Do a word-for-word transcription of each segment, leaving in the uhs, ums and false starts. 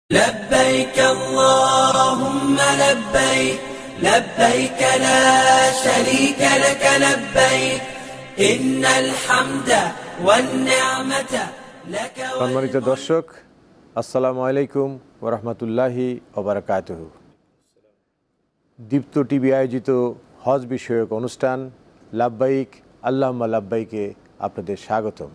لبيك اللهم لبيك لبيك لا شريك لك لبيك إن الحمد والنعمة لك সম্মানিত দর্শক আসসালামু আলাইকুম ওয়া রাহমাতুল্লাহি ওয়া বারাকাতুহু। দীপ্ত টিভি আয়োজিত হজ বিষয়ক অনুষ্ঠান লাব্বাইক আল্লাহুম্মা লাব্বাইকে আপনাদের স্বাগতম।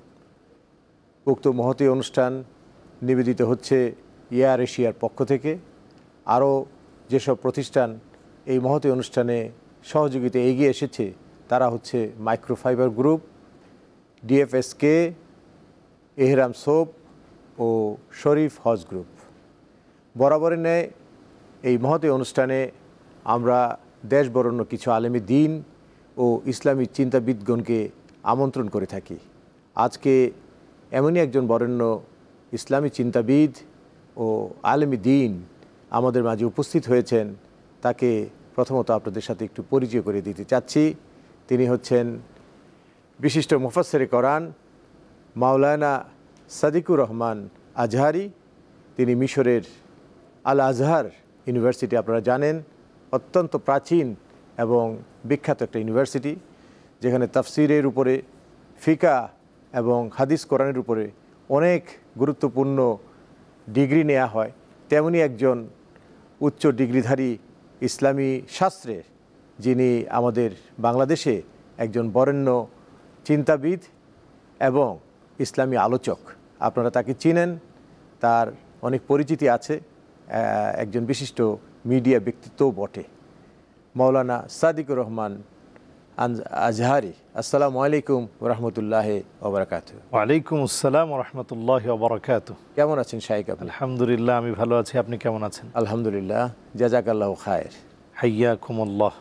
উক্ত মহতী অনুষ্ঠান নিবেদিত হচ্ছে এয়ার এশিয়ার পক্ষ থেকে। আরও যেসব প্রতিষ্ঠান এই মহতী অনুষ্ঠানে সহযোগিতা এগিয়ে এসেছে তারা হচ্ছে মাইক্রোফাইবার গ্রুপ, ডিএফএসকে, এহরাম সোপ ও শরীফ হজ গ্রুপ। বরাবরের ন্যায় এই মহতী অনুষ্ঠানে আমরা দেশ বরেণ্য কিছু আলেমী দ্বীন ও ইসলামী চিন্তাবিদগণকে আমন্ত্রণ করে থাকি। আজকে এমনই একজন বরেণ্য ইসলামী চিন্তাবিদ ও আলেমী দ্বীন আমাদের মাঝে উপস্থিত হয়েছেন, তাকে প্রথমত আপনাদের সাথে একটু পরিচয় করে দিতে চাচ্ছি। তিনি হচ্ছেন বিশিষ্ট মুফাসসিরে কোরআন মাওলানা সাদিকুর রহমান আজহারি। তিনি মিশরের আল আজহার ইউনিভার্সিটি, আপনারা জানেন অত্যন্ত প্রাচীন এবং বিখ্যাত একটা ইউনিভার্সিটি, যেখানে তাফসিরের উপরে, ফিকা এবং হাদিস কোরআনের উপরে অনেক গুরুত্বপূর্ণ ডিগ্রি নেওয়া হয়। তেমনি একজন উচ্চ ডিগ্রিধারী ইসলামী শাস্ত্রের, যিনি আমাদের বাংলাদেশে একজন বরেণ্য চিন্তাবিদ এবং ইসলামী আলোচক। আপনারা তাকে চিনেন, তার অনেক পরিচিতি আছে, একজন বিশিষ্ট মিডিয়া ব্যক্তিত্বও বটে, মাওলানা সাদিকুর রহমান আজহারি। আসসালামু আলাইকুম রহমতুল্লাহ ওবরাকাতুহু। ওয়ালাইকুম আসসালাম রহমতুল্লাহ ওবরাকাতুহু। কেমন আছেন শাইখ? আলহামদুলিল্লাহ, আমি ভালো আছি। আপনি কেমন আছেন? আলহামদুলিল্লাহ, জাযাকাল্লাহু খায়ের। হাইয়াকুমুল্লাহ।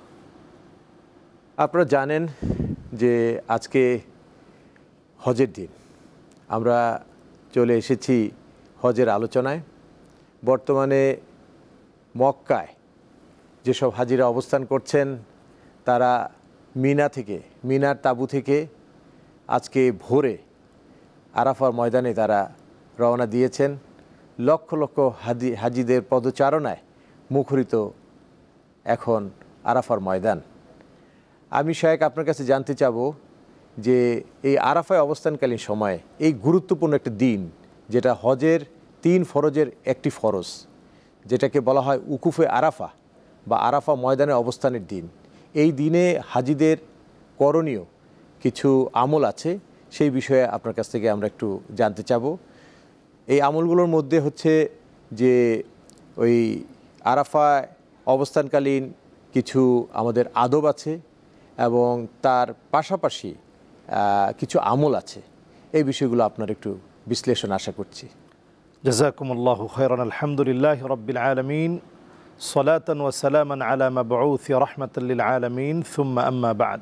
আপনারা জানেন যে আজকে হজের দিন, আমরা চলে এসেছি হজের আলোচনায়। বর্তমানে মক্কায় যেসব হাজিরা অবস্থান করছেন তারা মিনা থেকে, মিনার তাঁবু থেকে আজকে ভোরে আরাফার ময়দানে তারা রওনা দিয়েছেন। লক্ষ লক্ষ হাজি হাজিদের পদচারণায় মুখরিত এখন আরাফার ময়দান। আমি শায়েখ আপনার কাছে জানতে চাব যে এই আরাফায় অবস্থানকালীন সময়ে এই গুরুত্বপূর্ণ একটা দিন, যেটা হজের তিন ফরজের একটি ফরজ, যেটাকে বলা হয় উকুফে আরাফা বা আরাফা ময়দানে অবস্থানের দিন, এই দিনে হাজিদের করণীয় কিছু আমল আছে, সেই বিষয়ে আপনার কাছ থেকে আমরা একটু জানতে চাব। এই আমলগুলোর মধ্যে হচ্ছে যে ওই আরাফায় অবস্থানকালীন কিছু আমাদের আদব আছে এবং তার পাশাপাশি কিছু আমল আছে। এই বিষয়গুলো আপনার একটু বিশ্লেষণ আশা করছি। জাযাকুমুল্লাহু খায়রান। আলহামদুলিল্লাহি রাব্বিল আলামিন, সালাতান ওয়া সালামান আলা মাবউসি রাহমাতাল লিল আলামিন, সুম্মা আম্মা বা'দ।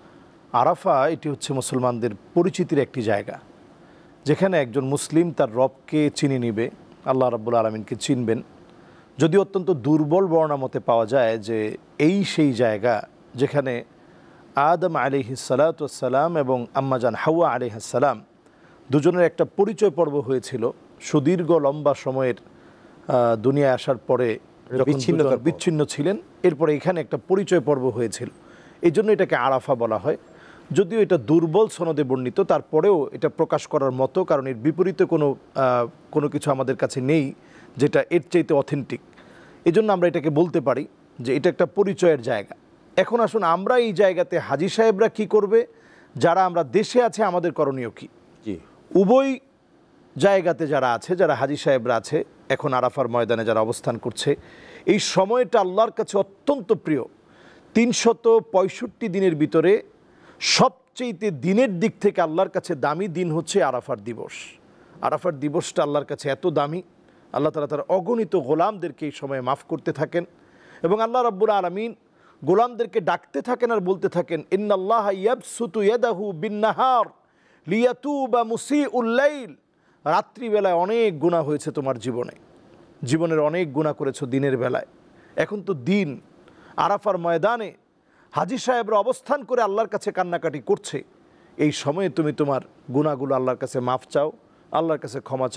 আরাফা এটি হচ্ছে মুসলমানদের পরিচিতির একটি জায়গা, যেখানে একজন মুসলিম তার রবকে চিনে নিবে, আল্লাহ রাব্বুল আলামিনকে চিনবেন। যদিও অত্যন্ত দুর্বল বর্ণনা মতে পাওয়া যায় যে এই সেই জায়গা যেখানে আদম আলাইহিস সালাতু ওয়াস সালাম এবং আম্মাজান হাওয়া আলাইহিস সালাম দুজনের একটা পরিচয় পর্ব হয়েছিল সুদীর্ঘ লম্বা সময়ের দুনিয়ায় আসার পরে, যখন বিচ্ছিন্ন ছিলেন। এরপরে এখানে একটা পরিচয় পর্ব হয়েছিল, এই জন্য এটাকে আরাফা বলা হয়। যদিও এটা দুর্বল সনদে বর্ণিত, তারপরেও এটা প্রকাশ করার মতো, কারণ এর বিপরীতে কোনো কোনো কিছু আমাদের কাছে নেই যেটা এর চাইতে অথেন্টিক। এই জন্য আমরা এটাকে বলতে পারি যে এটা একটা পরিচয়ের জায়গা। এখন আসুন আমরা এই জায়গাতে হাজি সাহেবরা কি করবে, যারা আমরা দেশে আছে আমাদের করণীয় কী। উভয় জায়গাতে যারা আছে, যারা হাজি সাহেবরা আছে এখন আরাফার ময়দানে যারা অবস্থান করছে, এই সময়টা আল্লাহর কাছে অত্যন্ত প্রিয়। তিনশত পঁয়ষট্টি দিনের ভিতরে সবচেয়ে দিনের দিক থেকে আল্লাহর কাছে দামি দিন হচ্ছে আরাফার দিবস। আরাফার দিবসটা আল্লাহর কাছে এত দামি, আল্লাহ তাআলা তার অগণিত গোলামদেরকে এই সময়ে মাফ করতে থাকেন এবং আল্লাহ রাব্বুল আলামিন গোলামদেরকে ডাকতে থাকেন আর বলতে থাকেন, ইন্নাল্লাহা ইয়াবসুতু ইয়াদাহু বিন-নাহার লিয়াতুবা মুসিউল লাইল। রাত্রিবেলায় অনেক গুনাহ হয়েছে তোমার জীবনে, জীবনের অনেক গুনাহ করেছো দিনের বেলায়। এখন তো দিন, আরাফার ময়দানে হাজি সাহেবরা অবস্থান করে আল্লাহর কাছে কান্নাকাটি করছে, এই সময়ে তুমি তোমার গুনাহগুলো আল্লাহর কাছে মাফ চাও, আল্লাহর কাছে ক্ষমা চাও।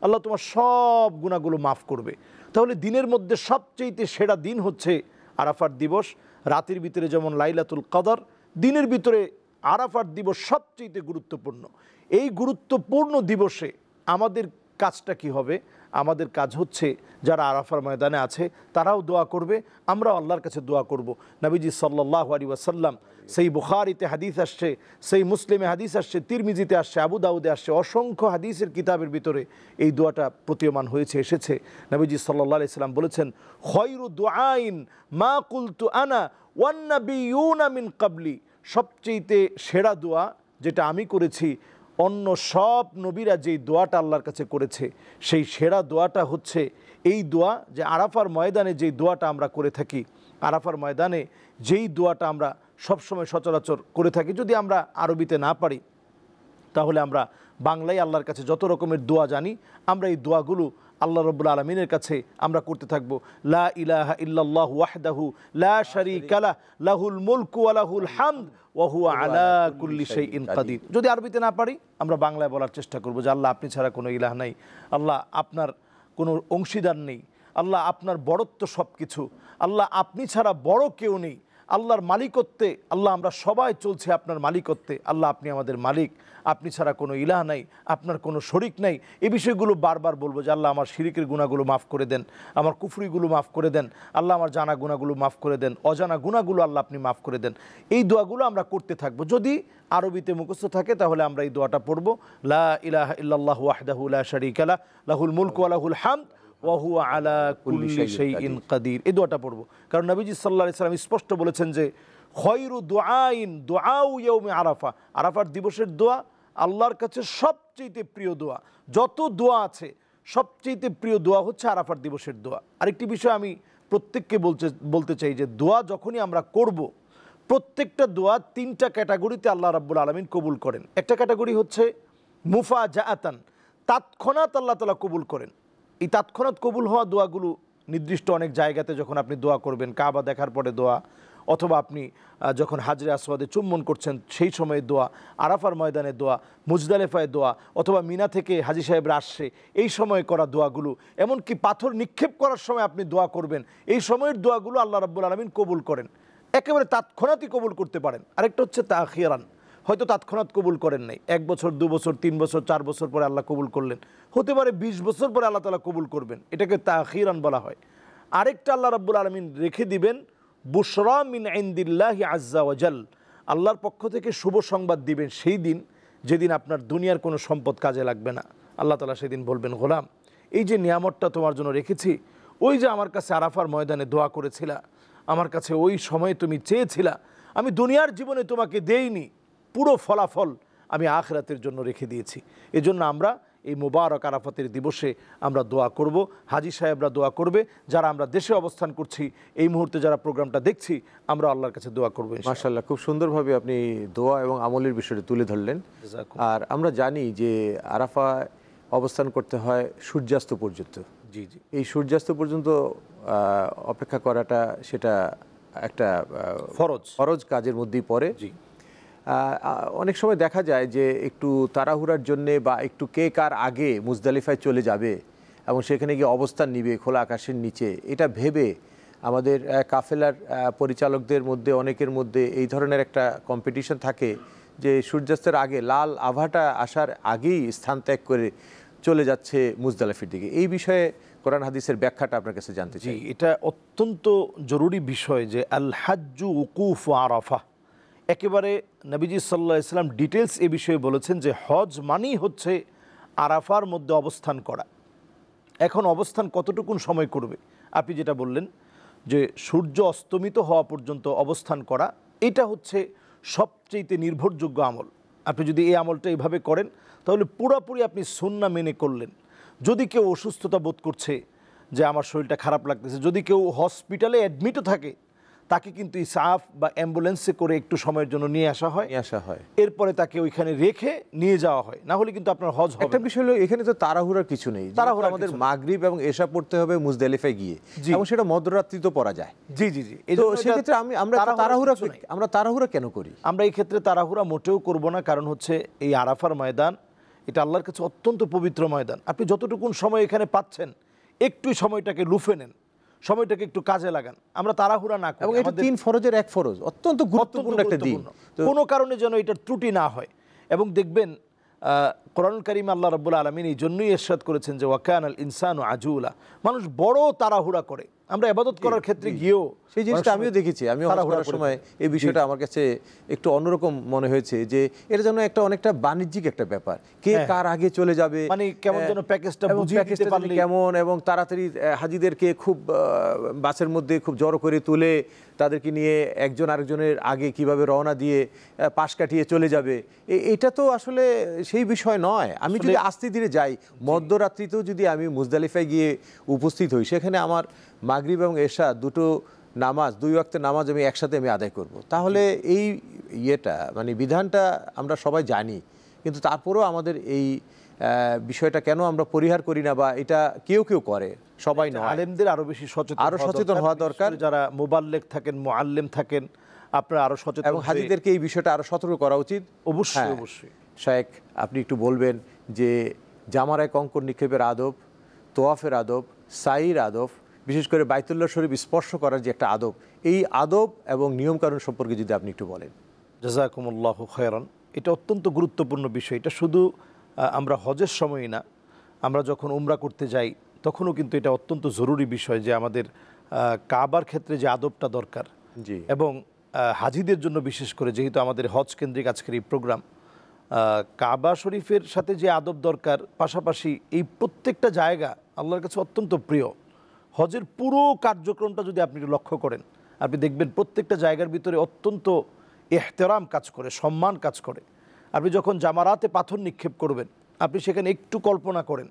আল্লাহ তোমার সব গুনাহগুলো মাফ করবে। তাহলে দিনের মধ্যে সবচেয়ে সেরা দিন হচ্ছে আরাফার দিবস। রাতের ভিতরে যেমন লাইলাতুল কদর, দিনের ভিতরে আরাফার দিবস সবচেয়ে গুরুত্বপূর্ণ। এই গুরুত্বপূর্ণ দিবসে আমাদের কাজটা কি হবে? আমাদের কাজ হচ্ছে যারা আরাফার ময়দানে আছে তারাও দোয়া করবে, আমরাও আল্লাহর কাছে দোয়া করব। নবীজি সাল্লাল্লাহু আলাইহি ওয়াসাল্লাম, সেই বুখারীতে হাদিস আসছে, সেই মুসলিমে হাদিস আসছে, তিরমিজিতে আসছে, আবু দাউদে আসছে, অসংখ্য হাদিসের কিতাবের ভিতরে এই দোয়াটা প্রতীয়মান হয়েছে, এসেছে। নবীজি সাল্লাল্লাহু আলাইহি সাল্লাম বলেছেন, খয়রু দুআইন মা কুলতু আনা ওয়ান নাবিয়ুনা মিন ক্বাবলি, সবচেয়ে সেরা দোয়া যেটা আমি করেছি, অন্য সব নবীরা যেই দোয়াটা আল্লাহর কাছে করেছে সেই সেরা দোয়াটা হচ্ছে এই দোয়া, যে আরাফার ময়দানে যেই দোয়াটা আমরা করে থাকি, আরাফার ময়দানে যেই দোয়াটা আমরা সবসময় সচরাচর করে থাকি, যদি আমরা আরবিতে না পারি তাহলে আমরা বাংলায় আল্লাহর কাছে যত রকমের দোয়া জানি আমরা এই দোয়াগুলো আল্লাহ রাব্বুল আলামিনের কাছে আমরা করতে থাকবো। লা ইলাহা ইল্লাল্লাহু ওয়াহদাহু লা শারীকা লাহু লাহুল মুলকু ওয়া লাহুল হামদ ওয়া হুয়া আলা কুল্লি শাইইন কাদির। যদি আরবিতে না পারি আমরা বাংলায় বলার চেষ্টা করব যে আল্লাহ আপনি ছাড়া কোনো ইলাহ নাই, আল্লাহ আপনার কোনো অংশীদার নেই, আল্লাহ আপনার বড়ত্ব সব কিছু, আল্লাহ আপনি ছাড়া বড় কেউ নেই, আল্লাহর মালিকত্বে আল্লাহ আমরা সবাই চলছে আপনার মালিকত্বে, আল্লাহ আপনি আমাদের মালিক, আপনি ছাড়া কোনো ইলাহ নাই, আপনার কোনো শরিক নাই। এই বিষয়গুলো বারবার বলবো যে আল্লাহ আমার শিরিকের গুনাহগুলো মাফ করে দেন, আমার কুফরিগুলো মাফ করে দেন, আল্লাহ আমার জানা গুনাহগুলো মাফ করে দেন, অজানা গুনাহগুলো আল্লাহ আপনি মাফ করে দেন। এই দোয়াগুলো আমরা করতে থাকবো। যদি আরবিতে মুখস্থ থাকে তাহলে আমরা এই দোয়াটা পড়ব, লা ইলাহা ইল্লাল্লাহু ওয়াহদাহু লা শারীকা লাহু লাহুল মুলকু ওয়া লাহুল হামদ ওয়া হুয়া আলা কুল্লি শাইইন কাদির। এই দোয়াটা পড়ব, কারণ নবীজি সাল্লাল্লাহু আলাইহি সাল্লাম স্পষ্ট বলেছেন যে খয়রু দুআইন দুআউ ইয়াউমি আরাফা, আরাফার দিবসের দোয়া আল্লাহর কাছে সবচেয়ে প্রিয় দোয়া। যত দোয়া আছে সবচেয়ে প্রিয় দোয়া হচ্ছে আরাফার দিবসের দোয়া। আরেকটি বিষয় আমি প্রত্যেককে বলতে বলতে চাই যে দোয়া যখনই আমরা করব, প্রত্যেকটা দোয়া তিনটা ক্যাটাগরিতে আল্লাহ রাব্বুল আলামিন কবুল করেন। একটা ক্যাটাগরি হচ্ছে মুফাজাআতান, তৎক্ষণাৎ আল্লাহ তাআলা কবুল করেন। এই তৎক্ষণাৎ কবুল হওয়া দোয়াগুলো নির্দিষ্ট অনেক জায়গাতে যখন আপনি দোয়া করবেন, কাবা দেখার পরে দোয়া, অথবা আপনি যখন হাজরে আসওয়াদে চুম্বন করছেন সেই সময়ে দোয়া, আরাফার ময়দানে দোয়া, মুজদালেফায় দোয়া, অথবা মিনা থেকে হাজী সাহেবরা আসছে এই সময় করা দোয়াগুলো, এমনকি পাথর নিক্ষেপ করার সময় আপনি দোয়া করবেন, এই সময়ের দোয়াগুলো আল্লাহ রাব্বুল আলামিন কবুল করেন, একেবারে তৎক্ষণাৎই কবুল করতে পারেন। আরেকটা হচ্ছে তাখিরান, হয়তো তৎক্ষণাৎ কবুল করেন নাই, এক বছর দু বছর তিন বছর চার বছর পরে আল্লাহ কবুল করলেন, হতে পারে বিশ বছর পরে আল্লাহ তাআলা কবুল করবেন, এটাকে তাখিরান বলা হয়। আরেকটা আল্লাহ রাব্বুল আলামিন রেখে দিবেন বুশরা মিন ইনদিল্লাহি আজ্জা ওয়া জাল, আল্লাহর পক্ষ থেকে শুভ সংবাদ দিবেন সেই দিন যেদিন আপনার দুনিয়ার কোনো সম্পদ কাজে লাগবে না। আল্লাহ তাআলা সেদিন বলবেন, গোলাম এই যে নিয়ামতটা তোমার জন্য রেখেছি, ওই যে আমার কাছে আরাফার ময়দানে দোয়া করেছিলা, আমার কাছে ওই সময়ে তুমি চেয়েছিলা, আমি দুনিয়ার জীবনে তোমাকে দেইনি, পুরো ফলাফল আমি আখিরাতের জন্য রেখে দিয়েছি। এজন্য আমরা এই মুবারক আরাফাতের দিবসে আমরা দোয়া করব, হাজী সাহেবরা দোয়া করবে, যারা আমরা দেশে অবস্থান করছি এই মুহূর্তে যারা প্রোগ্রামটা দেখছি আমরা আল্লাহর কাছে দোয়া করবো। মাশাআল্লাহ, খুব সুন্দরভাবে আপনি দোয়া এবং আমলের বিষয়টি তুলে ধরলেন। আর আমরা জানি যে আরাফা অবস্থান করতে হয় সূর্যাস্ত পর্যন্ত। জি জি, এই সূর্যাস্ত পর্যন্ত অপেক্ষা করাটা সেটা একটা ফরজ ফরজ কাজের মধ্যেই পড়ে। জি, অনেক সময় দেখা যায় যে একটু তাড়াহুড়ার জন্যে বা একটু কে কার আগে মুজদালিফায় চলে যাবে এবং সেখানে গিয়ে অবস্থান নিবে খোলা আকাশের নিচে, এটা ভেবে আমাদের কাফেলার পরিচালকদের মধ্যে অনেকের মধ্যে এই ধরনের একটা কম্পিটিশন থাকে যে সূর্যাস্তের আগে লাল আভাটা আসার আগেই স্থান ত্যাগ করে চলে যাচ্ছে মুজদালিফার দিকে। এই বিষয়ে কোরআন হাদিসের ব্যাখ্যাটা আপনার কাছে জানতে চাই। এটা অত্যন্ত জরুরি বিষয় যে আল হাজ্জু উকুফ আরাফা, একেবারে নবীজি সাল্লাল্লাহু আলাইহি সাল্লাম ডিটেলস এ বিষয়ে বলেছেন যে হজ মানেই হচ্ছে আরাফার মধ্যে অবস্থান করা। এখন অবস্থান কতটুকুন সময় করবে? আপনি যেটা বললেন যে সূর্য অস্তমিত হওয়া পর্যন্ত অবস্থান করা, এটা হচ্ছে সবচেয়ে নির্ভরযোগ্য আমল। আপনি যদি এই আমলটা এইভাবে করেন তাহলে পুরোপুরি আপনি সুন্নাহ মেনে করলেন। যদি কেউ অসুস্থতা বোধ করছে যে আমার শরীরটা খারাপ লাগতেছে, যদি কেউ হসপিটালে অ্যাডমিটও থাকে তাকে কিন্তু ইসাফ বা অ্যাম্বুলেন্সে করে একটু সময়ের জন্য নিয়ে আসা হয় নিয়ে আসা হয় এরপরে তাকে ওইখানে রেখে নিয়ে যাওয়া হয়, না হলে কিন্তু আপনার হজ হবে। একটা বিষয় হলো এখানে তো তাড়াহুড়ার কিছু নেই, তাড়াহুড়া আমাদের মাগরিব এবং এশা পড়তে হবে মুজদালিফায় গিয়ে, এবং সেটা মধ্যরাত্রিতে পড়া যায়। জি জি জি, তো সেক্ষেত্রে আমি আমরা তাড়াহুড়া আমরা তাড়াহুড়া কেন করি? আমরা এই ক্ষেত্রে তাড়াহুড়া মোটেও করব না, কারণ হচ্ছে এই আরাফার ময়দান এটা আল্লাহর কাছে অত্যন্ত পবিত্র ময়দান। আপনি যতটুকুন সময় এখানে পাচ্ছেন একটু সময়টাকে লুফে নেন, সময়টাকে একটু কাজে লাগান। আমরা তাড়াহুড়া না করি। এবং এটা তিন ফরজের এক ফরজ, অত্যন্ত গুরুত্বপূর্ণ একটা দিন। কোনো কারণে যেন এটার ত্রুটি না হয়। এবং দেখবেন কোরআনুল কারীম আল্লাহ রাব্বুল আলামিন এই জন্যই ইরশাদ করেছেন যে ওয়াকানাল ইনসানু আজুলা, মানুষ বড় তাড়াহুড়া করে। আমরা ইবাদত করার ক্ষেত্রে গিয়েও সেই জিনিসটা আমিও দেখেছি। আমিও হজ করার সময় এই বিষয়টা আমার কাছে একটু অন্যরকম মনে হয়েছে যে এটা যেন একটা অনেকটা বাণিজ্যিক একটা ব্যাপার, কে কার আগে চলে যাবে, মানে কেমন যেন প্যাকেজটা বুঝিয়ে দিতে পারলে কেমন, এবং তাড়াতাড়ি হাজিদেরকে খুব বাসের মধ্যে খুব জড়ো করে তুলে তাদেরকে নিয়ে একজন আরেকজনের আগে কিভাবে রওনা দিয়ে পাশ কাটিয়ে চলে যাবে, এটা তো আসলে সেই বিষয় নয়। আমি যদি আস্তে ধীরে যাই, মধ্যরাত্রিতেও যদি আমি মুজদালিফায় গিয়ে উপস্থিত হই, সেখানে আমার মাগরিব এবং এশা দুটো নামাজ, দুই ওয়াক্তের নামাজ আমি একসাথে আমি আদায় করব, তাহলে এই ইয়েটা মানে বিধানটা আমরা সবাই জানি, কিন্তু তারপরেও আমাদের এই বিষয়টা কেন আমরা পরিহার করি না, বা এটা কেউ কেউ করে, সবাই নয়। আলেমদের আরো বেশি সচেতন আরো সচেতন হওয়া দরকার। যারা মুবাল্লিগ থাকেন, মুআল্লিম থাকেন, আপনারা আরো সচেতন, এবং হাজিদেরকে এই বিষয়টা আরো সতর্ক করা উচিত। অবশ্যই অবশ্যই। শায়েখ, আপনি একটু বলবেন যে জামারায় কঙ্কর নিক্ষেপের আদব, তোয়াফের আদব, সাইর আদব, বিশেষ করে বাইতুল্লাহ শরীফ স্পর্শ করার যে একটা আদব, এই আদব এবং নিয়মকানুন সম্পর্কে যদি আপনি একটু বলেন। জাযাকুমুল্লাহু খায়রান। এটা অত্যন্ত গুরুত্বপূর্ণ বিষয়। এটা শুধু আমরা হজের সময়ই না, আমরা যখন উমরা করতে যাই তখনও কিন্তু এটা অত্যন্ত জরুরি বিষয় যে আমাদের কাবার ক্ষেত্রে যে আদবটা দরকার। জি। এবং হাজিদের জন্য বিশেষ করে, যেহেতু আমাদের হজ কেন্দ্রিক আজকের এই প্রোগ্রাম, কাবা শরীফের সাথে যে আদব দরকার, পাশাপাশি এই প্রত্যেকটা জায়গা আল্লাহর কাছে অত্যন্ত প্রিয়। হজের পুরো কার্যক্রমটা যদি আপনি লক্ষ্য করেন, আপনি দেখবেন প্রত্যেকটা জায়গার ভিতরে অত্যন্ত ইহতেরাম কাজ করে, সম্মান কাজ করে। আপনি যখন জামারাতে পাথর নিক্ষেপ করবেন, আপনি সেখানে একটু কল্পনা করেন,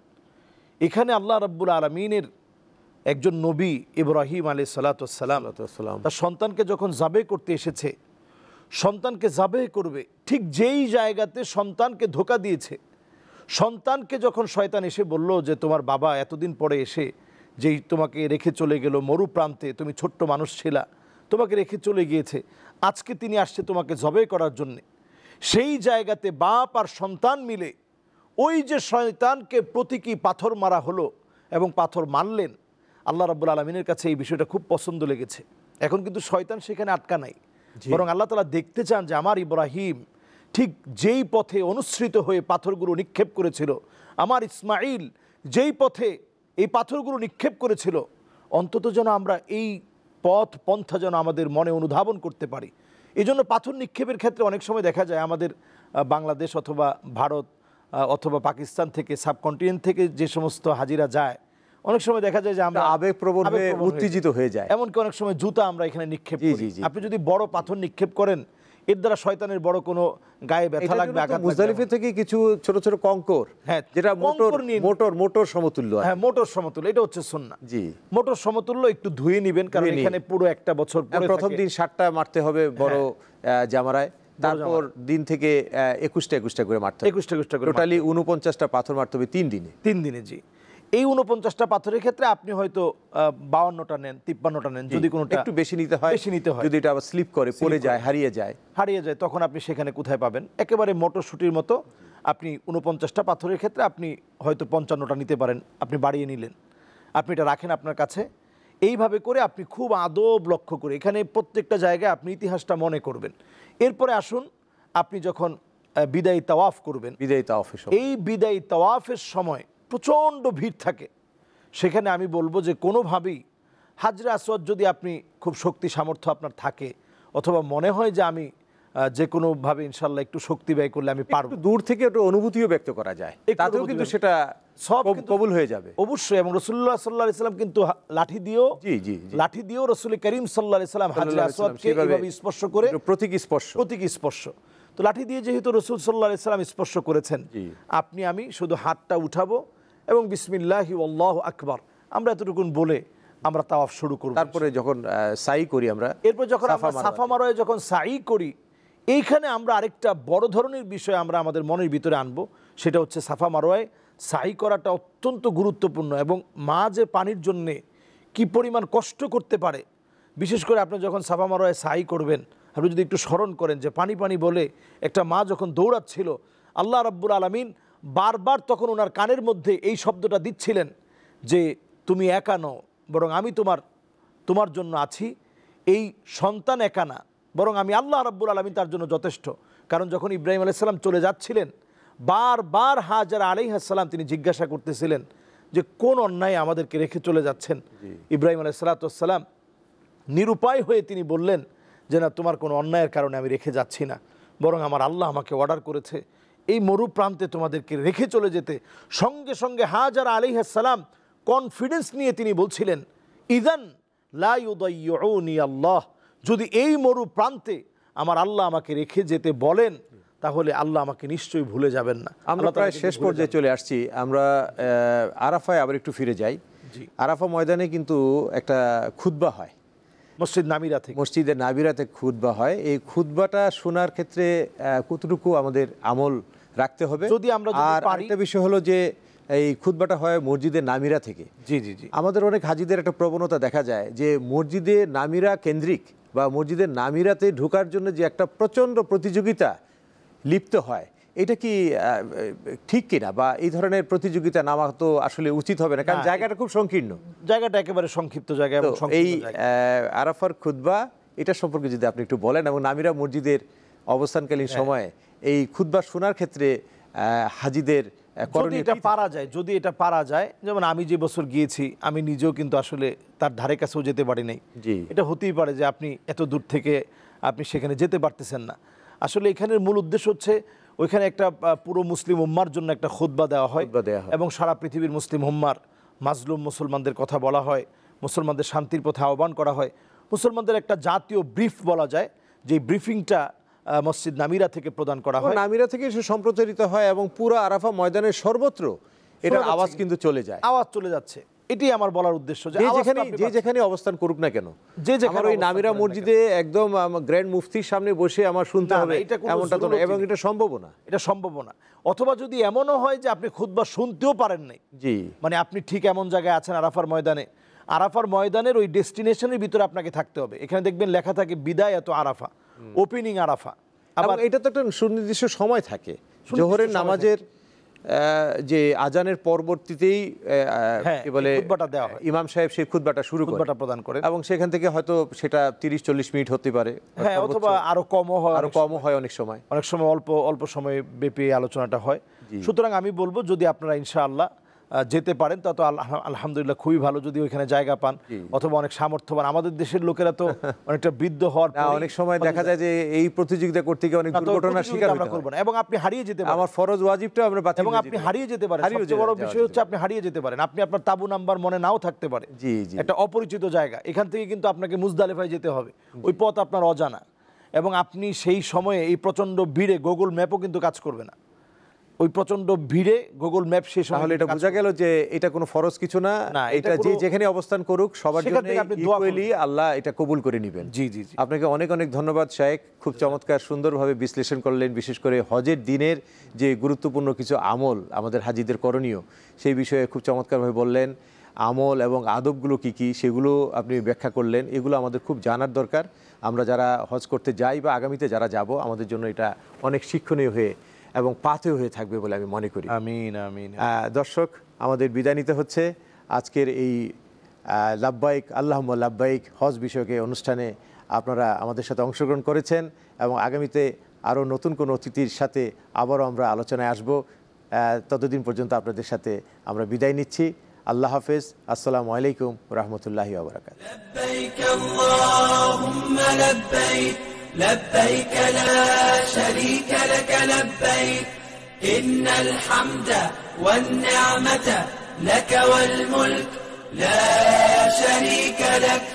এখানে আল্লাহ রাব্বুল আলামিনের একজন নবী ইব্রাহিম আলাইহিস সালাতু ওয়াস সালাম তার সন্তানকে যখন জাবে করতে এসেছে, সন্তানকে জাবে করবে, ঠিক যেই জায়গাতে সন্তানকে ধোঁকা দিয়েছে, সন্তানকে যখন শয়তান এসে বলল যে তোমার বাবা এতদিন পরে এসে যেই তোমাকে রেখে চলে গেল মরু প্রান্তে, তুমি ছোট্ট মানুষ ছিলা, তোমাকে রেখে চলে গিয়েছে, আজকে তিনি আসছে তোমাকে জবে করার জন্যে, সেই জায়গাতে বাপ আর সন্তান মিলে ওই যে শয়তানকে প্রতীকী পাথর মারা হলো এবং পাথর মারলেন, আল্লাহ রাব্বুল আলামিনের কাছে এই বিষয়টা খুব পছন্দ লেগেছে। এখন কিন্তু শয়তান সেখানে আটকা নাই, বরং আল্লাহ তাআলা দেখতে চান যে আমার ইব্রাহিম ঠিক যেই পথে অনুসৃত হয়ে পাথরগুলো নিক্ষেপ করেছিল, আমার ইসমাইল যেই পথে এই পাথরগুলো নিক্ষেপ করেছিল, অন্তত যেন আমরা এই পথ পন্থা যেন আমাদের মনে অনুধাবন করতে পারি। এই জন্য পাথর নিক্ষেপের ক্ষেত্রে অনেক সময় দেখা যায় আমাদের বাংলাদেশ অথবা ভারত অথবা পাকিস্তান থেকে, সাবকন্টিনেন্ট থেকে যে সমস্ত হাজিরা যায়, অনেক সময় দেখা যায় যে আমরা আবেগপ্রবণ হয়ে উত্তেজিত হয়ে যায়। এমনকি অনেক সময় জুতা আমরা এখানে নিক্ষেপ করি। আপনি যদি বড় পাথর নিক্ষেপ করেন, এর দ্বারা শয়তানের বড় কোনো গায়ে ব্যথা লাগবে, আঘাত লাগবে। মুজদালিফা থেকে কিছু ছোট ছোট কঙ্কর, হ্যাঁ, যেটা মোটর মোটর মোটর সমতুল্য, হ্যাঁ মোটর সমতুল্য, এটা হচ্ছে সুন্নাহ। জি, মোটর সমতুল্য একটু ধুয়ে নেবেন, কারণ এখানে পুরো একটা বছর পরে প্রথম দিন ষাটটা মারতে হবে বড় জামারায়, তারপর দিন থেকে একুশটা একুশটা করে মারতে হবে, একুশটা একুশটা করে, টোটালি উনপঞ্চাশটা পাথর মারতে হবে তিন দিনে তিন দিনে জি। এই উনপঞ্চাশটা পাথরের ক্ষেত্রে আপনি হয়তো বাউান্নটা নেন, তিপ্পান্নটা নেন, যদি কোনোটা একটু বেশি নিতে হয়, বেশি নিতে হয়, যদি এটা আবার স্লিপ করে পড়ে যায়, হারিয়ে যায় হারিয়ে যায় তখন আপনি সেখানে কোথায় পাবেন? একেবারে মটরশুটির মতো আপনি উনপঞ্চাশটা পাথরের ক্ষেত্রে আপনি হয়তো পঞ্চান্নটা নিতে পারেন, আপনি বাড়িয়ে নিলেন, আপনি এটা রাখেন আপনার কাছে। এইভাবে করে আপনি খুব আদব লক্ষ্য করে এখানে প্রত্যেকটা জায়গায় আপনি ইতিহাসটা মনে করবেন। এরপরে আসুন, আপনি যখন বিদায়ী তাওয়াফ করবেন, বিদায়ী তাওয়াফের এই বিদায়ী তাওয়াফের সময় প্রচণ্ড ভিড় থাকে। সেখানে আমি বলবো যে কোনোভাবেই হাজরে আসওয়াদ যদি আপনি খুব শক্তি সামর্থ্য আপনার থাকে, অথবা মনে হয় যে আমি যে কোনোভাবে ইনশাল্লাহ একটু শক্তি ব্যয় করলে আমি পারবো, দূর থেকে একটু অনুভূতিও ব্যক্ত করা যায়, তাতেও কিন্তু সেটা সব কবুল হয়ে যাবে অবশ্যই। এবং রাসূলুল্লাহ সাল্লাল্লাহু আলাইহি সাল্লাম কিন্তু লাঠি দিয়েও জি জি লাঠি দিয়েও রাসূল করিম সাল্লাল্লাহু আলাইহি সাল্লাম হাজরে আসওয়াদকে এইভাবে স্পর্শ করে, প্রতীকী স্পর্শ প্রতীকী স্পর্শ তো লাঠি দিয়ে যেহেতু রাসূল সাল্লাল্লাহু আলাইহি সাল্লাম স্পর্শ করেছেন, আপনি আমি শুধু হাতটা উঠাবো এবং বিসমিল্লাহি আল্লাহু আকবার আমরা এতটুকুন বলে আমরা তাওয়াফ শুরু করব। তারপরে যখন সাই করি আমরা, এরপর যখন আমরা সাফা মারওয়ায় যখন সাই করি, এইখানে আমরা আরেকটা বড় ধরনের বিষয় আমরা আমাদের মনের ভিতরে আনবো, সেটা হচ্ছে সাফা মারওয়ায় সাই করাটা অত্যন্ত গুরুত্বপূর্ণ। এবং মা যে পানির জন্যে কি পরিমাণ কষ্ট করতে পারে, বিশেষ করে আপনি যখন সাফা মারওয়ায় সাই করবেন, আপনি যদি একটু স্মরণ করেন যে পানি পানি বলে একটা মা যখন দৌড়াচ্ছিল, আল্লাহ রাব্বুল আলামিন বারবার তখন ওনার কানের মধ্যে এই শব্দটা দিচ্ছিলেন যে তুমি একা নও, বরং আমি তোমার তোমার জন্য আছি। এই সন্তান একা না, বরং আমি আল্লাহ রাব্বুল আলামিন তার জন্য যথেষ্ট। কারণ যখন ইব্রাহিম আলাইহিস সালাম চলে যাচ্ছিলেন, বারবার হাজারা আলাইহিস সালাম তিনি জিজ্ঞাসা করতেছিলেন যে কোন অন্যায় আমাদেরকে রেখে চলে যাচ্ছেন। ইব্রাহিম আলাইহিস সালাম নিরুপায় হয়ে তিনি বললেন যে না, তোমার কোনো অন্যায়ের কারণে আমি রেখে যাচ্ছি না, বরং আমার আল্লাহ আমাকে অর্ডার করেছে এই মরু প্রান্তে তোমাদেরকে রেখে চলে যেতে। সঙ্গে সঙ্গে হাজারা আলাইহিস সালাম কনফিডেন্স নিয়ে তিনি বলছিলেন, ইদান লা ইউদাইয়ুনি আল্লাহ, যদি এই মরু প্রান্তে আমার আল্লাহ আমাকে রেখে যেতে বলেন তাহলে আল্লাহ আমাকে নিশ্চয়ই ভুলে যাবেন না। আমরা প্রায় শেষ পর্যায়ে চলে আসছি, আমরা আরাফায় আবার একটু ফিরে যাই। আরাফা ময়দানে কিন্তু একটা খুতবা হয় মসজিদ নামিরা থেকে, মসজিদের নামিরাতে খুতবা হয়। এই খুতবাটা শোনার ক্ষেত্রে কতটুকু আমাদের আমল রাখতে হবে? যদি আমরা আর আরেকটা বিষয় হলো যে এই খুতবাটা হয় মসজিদের নামিরা থেকে। জি জি জি আমাদের অনেক হাজিদের একটা প্রবণতা দেখা যায় যে মসজিদে নামিরা কেন্দ্রিক বা মসজিদের নামিরাতে ঢোকার জন্য যে একটা প্রচণ্ড প্রতিযোগিতা লিপ্ত হয়, এটা কি ঠিক কিনা? বা এই ধরনের প্রতিযোগিতা নামা তো আসলে উচিত হবে না, কারণ জায়গাটা খুব সংকীর্ণ, জায়গাটা একেবারে সংক্ষিপ্ত জায়গা। এই আরাফার খুতবা এটা সম্পর্কে যদি আপনি একটু বলেন, এবং নামিরা মসজিদের অবস্থানকালীন সময়ে এই খুতবা শোনার ক্ষেত্রে হাজিদের যদি এটা পারা যায়, যদি এটা পারা যায়, যেমন আমি যে বছর গিয়েছি আমি নিজেও কিন্তু আসলে তার ধারে কাছেও যেতে পারি নাই। এটা হতেই পারে যে আপনি এত দূর থেকে আপনি সেখানে যেতে পারতেছেন না। আসলে এখানের মূল উদ্দেশ্য হচ্ছে ওইখানে একটা পুরো মুসলিম উম্মার জন্য একটা খুতবা দেওয়া হয় এবং সারা পৃথিবীর মুসলিম উম্মার মাজলুম মুসলমানদের কথা বলা হয়, মুসলমানদের শান্তির পথে আহ্বান করা হয়, মুসলমানদের একটা জাতীয় ব্রিফ বলা যায়, যে ব্রিফিংটা মসজিদ নামিরা থেকে প্রদান করা হয়। নামিরা থেকে সে সম্প্রচারিত হয় এবং পুরো আরাফা ময়দানের সর্বত্র এটা আওয়াজ কিন্তু চলে যায়, আওয়াজ চলে যাচ্ছে। এটাই আমার বলার উদ্দেশ্য, যে যেখানে যে যেখানে অবস্থান করুক না কেন, যে যেখানে ওই নামিরা মসজিদে একদম গ্র্যান্ড মুফতির সামনে বসে আমার শুনতে হবে এমনটা তো না, এবং এটা সম্ভব না, এটা সম্ভব না। অথবা যদি এমনও হয় যে আপনি খুতবা শুনতেও পারেন নাই, জি মানে আপনি ঠিক এমন জায়গায় আছেন আরাফার ময়দানে, আরাফার ময়দানের ওই ডেস্টিনেশনের ভিতরে আপনাকে থাকতে হবে। এখানে দেখবেন লেখা থাকে বিদায়াত আরাফা, ওপেনিং আরাফা। আবার এটা তো একটা সুনির্দিষ্ট সময় থাকে, জোহরের নামাজের যে আজানের পরবর্তীতেই কি বলে ইমাম সাহেব সেই খুতবাটা শুরু করে প্রদান করে, এবং সেখান থেকে হয়তো সেটা তিরিশ চল্লিশ মিনিট হতে পারে, হ্যাঁ, অথবা আরো কমও হয়, আরো কমও হয়, অনেক সময় অনেক সময় অল্প অল্প সময় ব্যাপী আলোচনাটা হয়। সুতরাং আমি বলবো যদি আপনারা ইনশাআল্লাহ যেতে পারেন তা তো আলহামদুলিল্লাহ খুবই ভালো, যদি ওইখানে জায়গা পান, অথবা অনেক সামর্থ্যবান। আমাদের দেশের লোকেরা তো অনেকটা বৃদ্ধ হওয়ার অনেক সময় দেখা যায় যে এই প্রতিযোগিতা করতে গিয়ে অনেক দুর্ঘটনার শিকার আমরা করব না, এবং আপনি হারিয়ে যেতে পারেন। আমার ফরজ ওয়াজিবটা আমরা বাতিল, এবং আপনি হারিয়ে যেতে পারেন। সবচেয়ে বড় বিষয় হচ্ছে আপনি হারিয়ে যেতে পারেন, আপনি আপনার তাবু নাম্বার মনে নাও থাকতে পারে, জি জি একটা অপরিচিত জায়গা, এখান থেকে কিন্তু আপনাকে মুজদালিফায় যেতে হবে, ওই পথ আপনার অজানা, এবং আপনি সেই সময়ে এই প্রচন্ড ভিড়ে গুগল ম্যাপও কিন্তু কাজ করবে না, ওই প্রচন্ড ভিড়ে গুগল ম্যাপ শেষ হলে এটা বোঝা গেল যে এটা কোনো ফরজ কিছু না, এটা যে যেখানে অবস্থান করুক সবার জন্য ইকুয়ালি আল্লাহ এটা কবুল করে নেবেন। জি জি আপনাকে অনেক অনেক ধন্যবাদ শায়েখ, খুব চমৎকার সুন্দরভাবে বিশ্লেষণ করলেন, বিশেষ করে হজের দিনের যে গুরুত্বপূর্ণ কিছু আমল আমাদের হাজিদের করণীয় সেই বিষয়ে খুব চমৎকারভাবে বললেন। আমল এবং আদবগুলো কি কি সেগুলো আপনি ব্যাখ্যা করলেন, এগুলো আমাদের খুব জানার দরকার। আমরা যারা হজ করতে যাই বা আগামীতে যারা যাব আমাদের জন্য এটা অনেক শিক্ষণীয় হয়ে এবং পাথেয় হয়ে থাকবে বলে আমি মনে করি। আমিন আমিন। দর্শক, আমাদের বিদায় নিতে হচ্ছে। আজকের এই লাব্বাইক আল্লাহুম্মা লাব্বাইক হজ বিষয়ক এই অনুষ্ঠানে আপনারা আমাদের সাথে অংশগ্রহণ করেছেন, এবং আগামীতে আরও নতুন কোনো অতিথির সাথে আবারও আমরা আলোচনায় আসব। ততদিন পর্যন্ত আপনাদের সাথে আমরা বিদায় নিচ্ছি। আল্লাহ হাফেজ। আসসালামু আলাইকুম রহমতুল্লাহি ওয়া বারাকাতুহু। لبيك اللهم لبيك لبيك لا شريك لك لبيك إن الحمد والنعمة لك والملك لا شريك لك